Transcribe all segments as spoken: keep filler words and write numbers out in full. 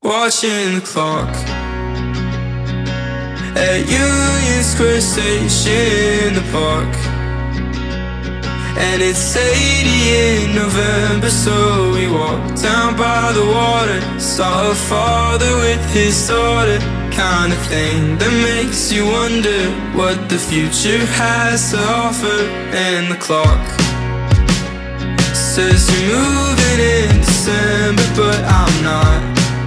watching the clock at Union Square Station in the park. And it's eighty in November, so we walk down by the water. Saw a father with his daughter, kind of thing that makes you wonder what the future has to offer. And the clock says you're moving in December, but I'm not.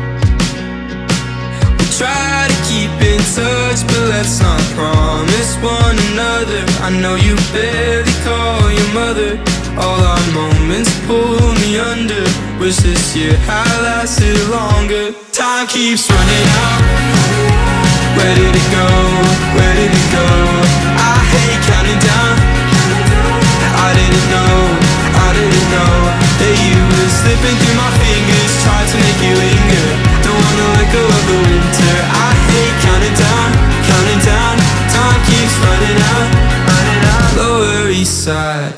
We try to keep in touch, but let's not promise one another. I know you barely call your mother. All our moments pull me under. Wish this year had lasted longer. Time keeps running out. Where did it go? Where did it go? I hate counting down. I didn't know, I didn't know that you were slipping through my fingers. Tried to make you linger. Don't wanna let go of the winter. I hate counting down, counting down. Time keeps running out, running out. Lower East Side,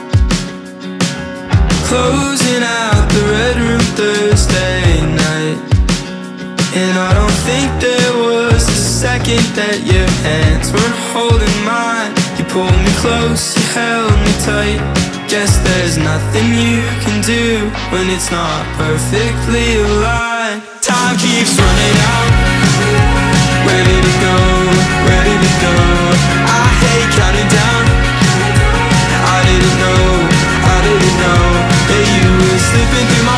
closing out the Red Room Thursday night. And I don't think there was a second that your hands weren't holding mine. You pulled me close, you held me tight. Guess there's nothing you can do when it's not perfectly aligned. Time keeps running out. Where did it go? Where did it go? I hate counting down. I didn't know, I didn't know that you were slipping through my